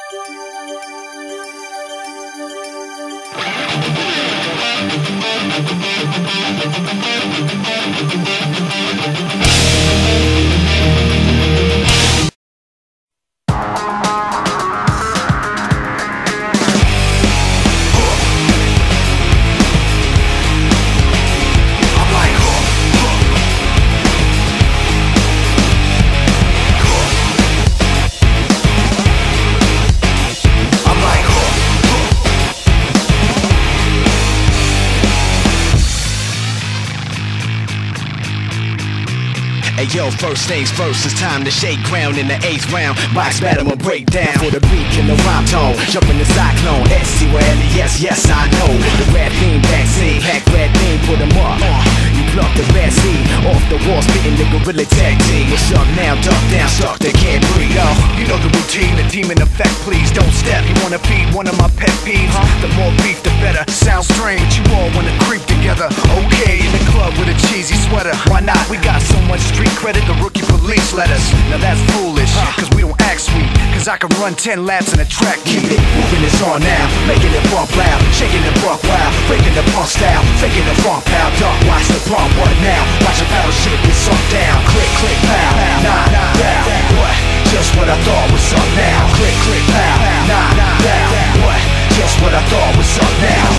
Hey yo, first things first, it's time to shake ground in the 8th round. Box battle and break down for the beat and the rhyme tone. Jump in the cyclone, S-C-Y-L-E-S, yes I know. The rap theme backseat, pack red theme, put them up. You pluck the bad seed off the wall, spitting the gorilla tag team. What's up now, duck down, suck, they can't breathe. Yo, you know the routine, the demon effect, please don't step. You wanna feed one of my pet peeves? The more beef, the better. Sounds strange, you all wanna creep together. Okay, in the club with a cheesy sweater. Why not? We got so much street credit, the rookie police let us. Now that's foolish, cause we don't act sweet. Cause I can run 10 laps in a track meet. Keep it moving, it's on now, making it bump loud, shaking the buck wild, breaking the punk style, faking the funk pow. Duck, watch the pump, what now? Watch the battle shit get sunk down. Click, click, pow, nah, down. What? Just what I thought was up now. Click, click, pow, nah, down. What? Just what I thought was up now.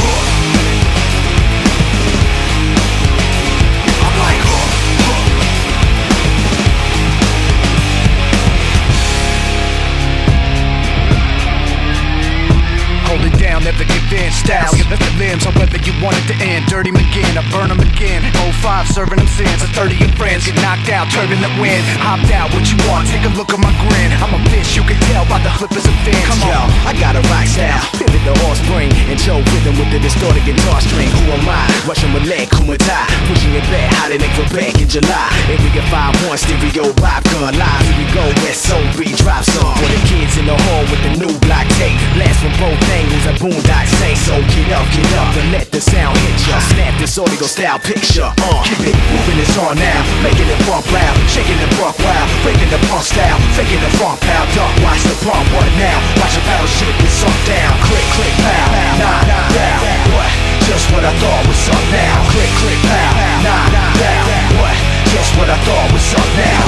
Never give in, styles, you lift the limbs on whether you want it to end. Dirty McGinn, I burn them again. 05, serving them sins. A 30 of friends get knocked out, turbulent wind. Hopped out, what you want? Take a look at my grin. I'm a bitch, you can tell by the flippers and fins. Come on, yo, I got a rock style, pivot the horse spring, and Joe rhythm with the distorted guitar string. Who am I? Russian Malay, Kumata, pushing it back, how they make for back in July. And we get 5-1 stereo vibe gun live. Here we go, SOB drop song for the kids in the hall with the new block tape. Blast from both angles, a boondock say. So get up, and let the sound hit ya. Snap this audio style picture. Keep it moving, it's on now, making it bump loud, shaking the buck wild, breaking the punk style, faking the funk pow. Duck, watch the pump, what now? Watch the battle shit get sunk down. Click, click, pow, nah, down. What? Just what I thought was up now. Click, click, pow, nah, down. What? Just what I thought was up now.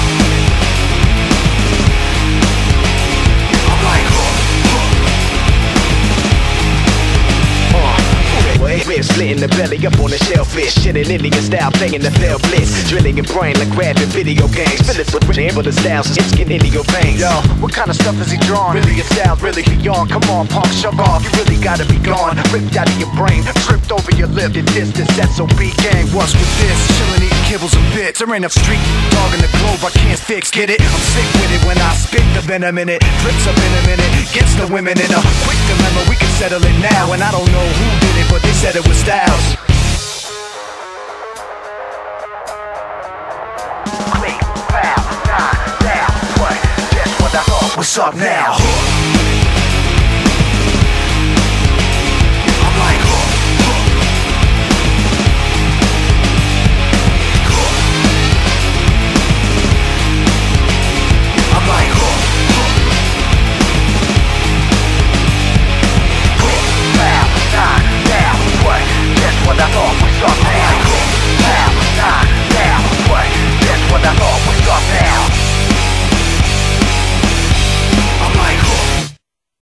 Ribs split in the belly up on the shellfish. Shitting Indian style, playing the fail blitz. Drilling your brain like grabbing video games. Fill it with amber the styles, it's getting into your veins. Yo, what kind of stuff is he drawing? Really your style, really beyond. Come on, punk, shove off. You really gotta be gone. Ripped out of your brain, tripped over your lip. Your distance, SOB gang. What's with this? Chillin', eating kibbles and bits. There ain't a street dog in the globe I can't fix. Get it? I'm sick with it when I spit the venom in it. Drips up in a minute, gets the women in a quick dilemma. We can settle it now, and I don't know who did it, but they said it was Styles. Click, pow, nah, down. What? Just what I thought was up now.